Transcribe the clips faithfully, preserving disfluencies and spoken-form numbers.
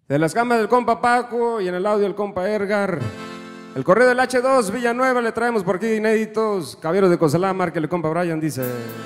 De las cámaras del compa Paco y en el audio del compa Edgar. El correo del hache dos Villanueva le traemos por aquí inéditos. Caballeros de Cozalá, márquele compa Brian, dice.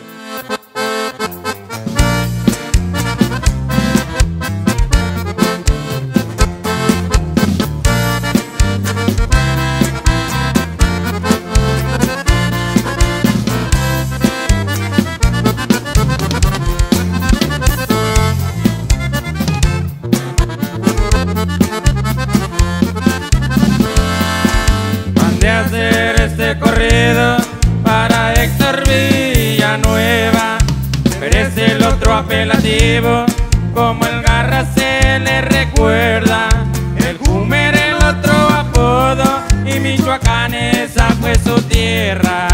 Hacer este corrido para Héctor Villanueva, pero es el otro apelativo, como el Garra se le recuerda. El Jumer el otro apodo y Michoacán esa fue su tierra.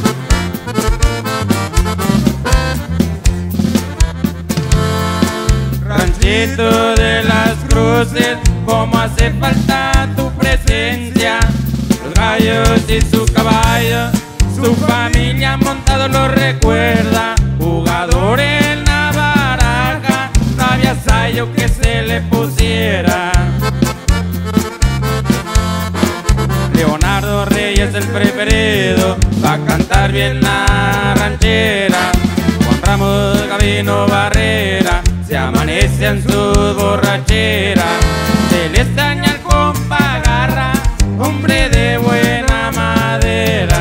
Ranchito de las Cruces, como hace falta tu presencia. Los gallos y su caballo, su familia montado lo recuerda. Jugador en la baraja, no había sayo que se le pusiera. Leonardo Reyes el preferido, va a cantar bien la ranchera. Juan Ramos Gavino Barrera, se amanece en su borrachera. Se le extraña al compa Garra, hombre de buena madera.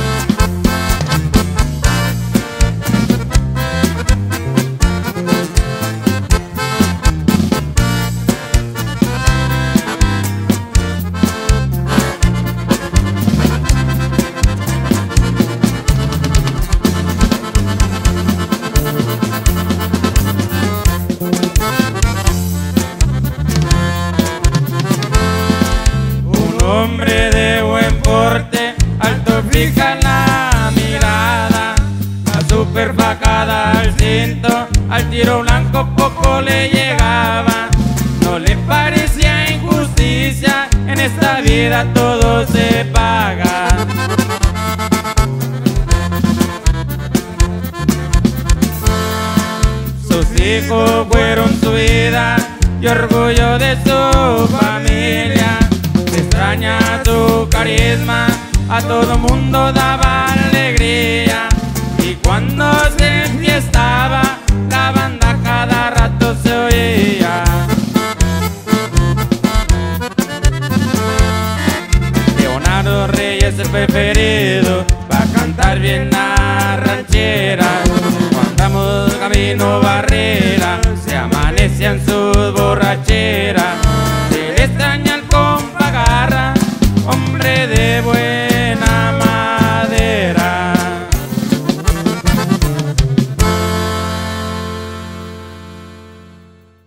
Hombre de buen porte, alto fija la mirada, la super facada al cinto, al tiro blanco poco le llegaba. No le parecía injusticia, en esta vida todo se paga. Sus hijos fueron su vida y orgullo de su familia. Extraña su carisma, a todo mundo daba alegría. Y cuando se enfiestaba, la banda cada rato se oía. Leonardo Reyes el preferido, va a cantar bien la ranchera. Juan Ramos Gavino Barrera, se amanece en su borrachera.